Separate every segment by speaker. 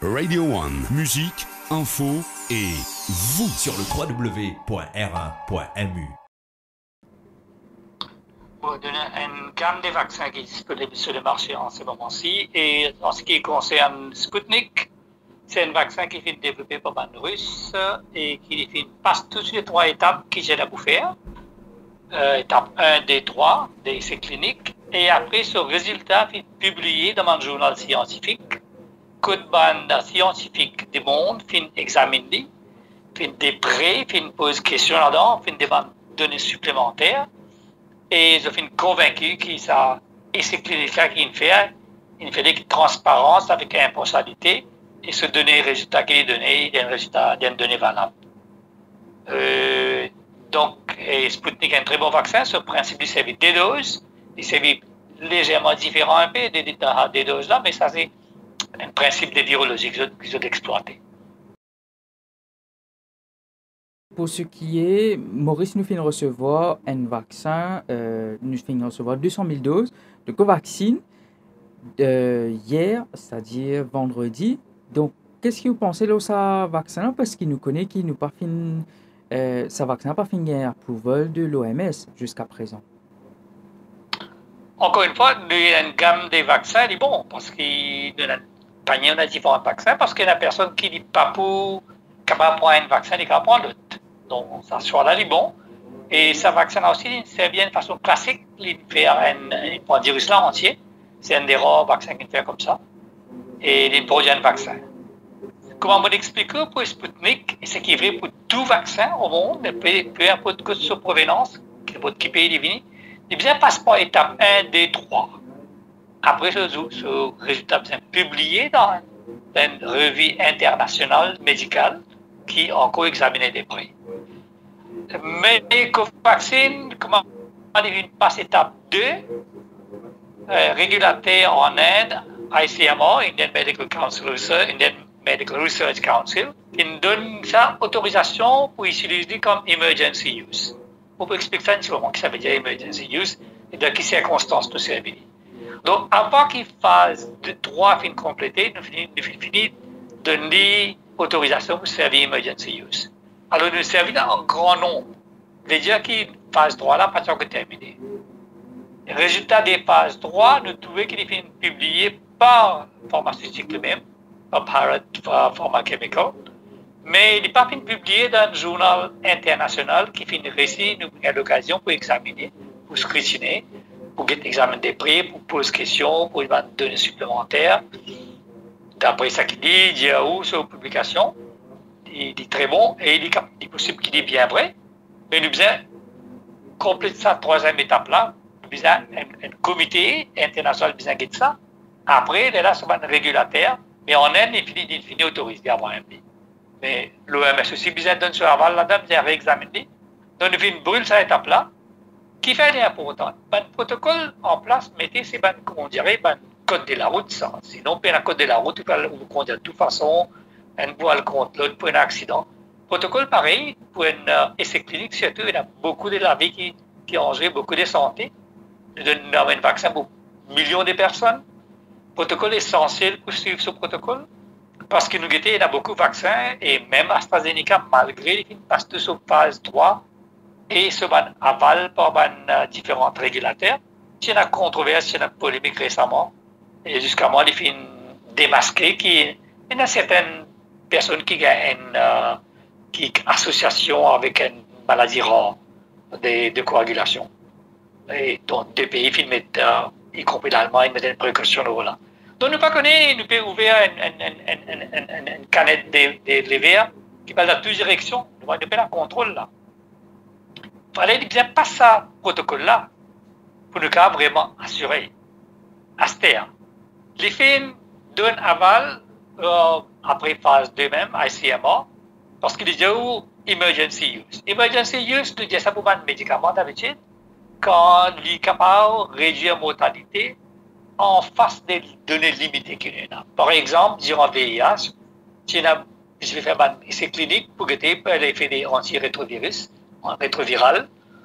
Speaker 1: Radio 1, musique, info et vous
Speaker 2: sur le www.r1.mu.
Speaker 3: Bon, il y a une gamme de vaccins qui est disponible sur le marché en ce moment-ci. Et en ce qui concerne Sputnik, c'est un vaccin qui est développé par les Russes et qui passe toutes les 3 étapes qui j'ai à vous faire. Étape 1 des 3 des essais cliniques. Et après, ce résultat est publié dans un journal scientifique. Que de scientifiques du monde fin examiner, fin dépré, fin pose question là-dedans, fin demande données supplémentaires. Et je suis convaincu que ça essai clinique qu'il fait, il fait des transparence avec impartialité et se donner les résultats qu'il donne, il y a un résultat, il y a une donnée valable. Donc, Sputnik est un très bon vaccin. Ce principe, il servi des doses. Il servi légèrement différent un peu des doses là, mais ça, c'est un principe de virologie qu'ils ont exploité.
Speaker 4: Pour ce qui est, Maurice nous finit recevoir un vaccin, nous finit recevoir 200 000 doses de Covaxin hier, c'est-à-dire vendredi. Donc, qu'est-ce que vous pensez de ce vaccin? Parce qu'il nous connaît, qu'il nous pas fini, ce vaccin n'a pas fini l'approval de l'OMS jusqu'à présent.
Speaker 3: Encore une fois, il y a une gamme de vaccins, il est bon, parce qu'il y a on a différents vaccins, parce qu'il y a une personne qui n'est pas capable de prendre un vaccin, il est capable de prendre l'autre. Donc, ça soit là, il est bon. Et ce vaccin aussi, il sert bien de façon classique, il fait un virus là entier. C'est un des rares vaccins qu'il fait comme ça. Et il produit un vaccin. Comment on expliquer pour Sputnik, et ce qui est vrai pour tout vaccin au monde, peu importe que sa provenance, qui pays il vient, il bien passe par étape 1, 2, 3. Après, ce résultat est publié dans une revue internationale médicale qui a encore examiné des prix. Mais les Covaxin, comment il passe étape 2, régulateur en Inde, ICMR, Indian Medical Research Council, qui donne ça autorisation pour utiliser comme emergency use. On peut expliquer ça simplement, que ça veut dire emergency use et dans quelles circonstances nous servir. Donc, avant qu'il fasse 3 fins complétées, nous finissons de donner autorisation pour servir emergency use. Alors, nous servons en grand nombre. Ça veut dire qu'il phase 3 là, pas encore terminé. Les résultats des phases 3, nous trouvons qu'il est publié par pharmaceutique lui-même, par Pharma Chemical, mais il n'est pas publié dans un journal international qui finit récit, nous avons l'occasion pour examiner, pour scrutiner, pour examiner des prix, pour poser des questions, pour donner des données supplémentaires. D'après ça qu'il dit, il y a où sur publication, il est très bon et il est possible qu'il est bien vrai, mais nous devons compléter cette 3e étape-là. Nous avons un comité international qui de ça. Après, il est là sur un régulateur, mais en Inde, il finit autorisé à avoir un pays. Mais l'OMS aussi, besoin de donner sur aval, la dame, vient réexaminer. Donc, nous finissons brûler cette étape-là. Qui fait l'important? Le protocole en place, mettez, c'est on dirait, code de la route, ça. Sinon, pour un code de la route, vous conduire de toute façon, un voile contre l'autre pour un accident. Protocole pareil, pour un essai clinique, surtout, il y a beaucoup de la vie qui ont joué, beaucoup de santé. Nous donnons un vaccin pour millions de personnes. Protocole essentiel pour suivre ce protocole. Parce que nous il y a beaucoup de vaccins, et même AstraZeneca, malgré les passe de sur phase 3, et ce aval par différents régulateurs. Il y a une controverse, il y a une polémique récemment, et jusqu'à moi, il fait démasquer qu'il y a certaines personnes qui ont une association avec une maladie rare de coagulation. Et donc, deux pays, y compris l'Allemagne, mettent une précaution là. Donc, nous pas connaître, nous pouvons ouvrir une canette de verre qui va dans toutes directions. Nous pas la contrôle là. Il fallait bien passer ce protocole-là pour nous vraiment assurer. Aster. Les films donnent aval après phase 2 même, ICMR, parce qu'ils disent emergency use. Emergency use, nous disons ça pour un médicament d'habitude, quand il est capable de réduire la mortalité en face des données limitées qu'il y a. Par exemple, durant le VIH, je vais faire un essai clinique pour l'effet des antirétrovirus, rétroviral,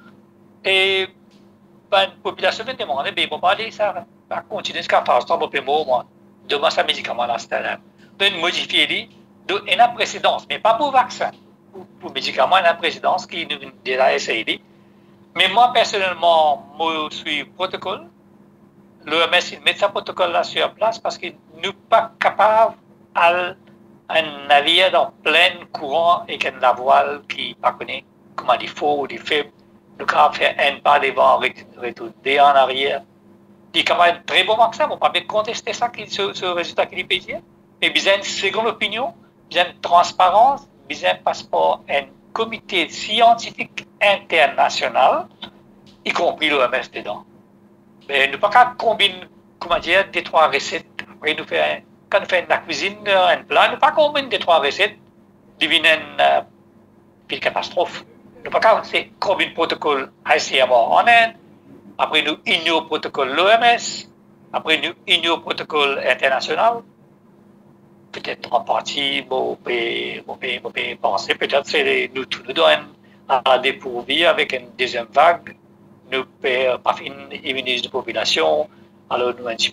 Speaker 3: et la population me demande, mais bon, ça va continuer jusqu'à phase 3, moi, demain, ce médicament-là, c'est de modifier une précédence, mais pas pour vaccin. Pour médicaments, une précédence qui nous déjà essayé. Mais moi, personnellement, je suis protocole. L'OMS, il met ce protocole-là sur place parce qu'il n'est pas capable un navire dans plein courant et qu'il y a une voile qui ne connaît pas comment il faut ou il faible. Nous pouvons faire un pas devant, retourner en arrière. Il y a un très bon vaccin, on ne peut pas contester ça, ce résultat qu'il peut dire. Mais besoin une seconde opinion, besoin de transparence, besoin de passeport, un comité scientifique international, y compris l'OMS dedans. Mais nous ne pouvons pas combiner, comment dire, des trois recettes. Après, quand nous faisons la cuisine, un plat, nous ne pouvons pas combiner des trois recettes, deviner une catastrophe. Nous ne pouvons pas combiner le protocole ICMR en Inde, après nous ignorons le protocole l'OMS, après nous ignorons le protocole international. Peut-être en partie, on peut penser, peut-être c'est nous donnons à dépourvu avec une deuxième vague. Nous ne pouvons pas immuniser la population, alors nous un petit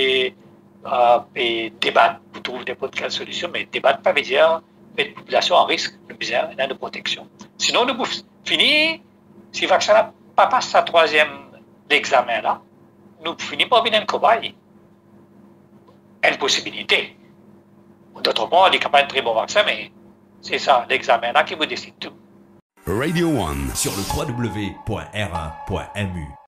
Speaker 3: peu débattre pour trouver n'importe quelle solution, mais débattre pas veut dire mettre la population en risque, nous besoin de protection. Sinon, nous finissons, si le vaccin n'a pas passé sa troisième examen là, nous finissons par venir un cobaye. Une possibilité. D'autre part, on est capable de très bon vaccin, mais c'est ça, l'examen là qui vous décide tout.
Speaker 1: Radio One
Speaker 2: sur le www.r1.mu.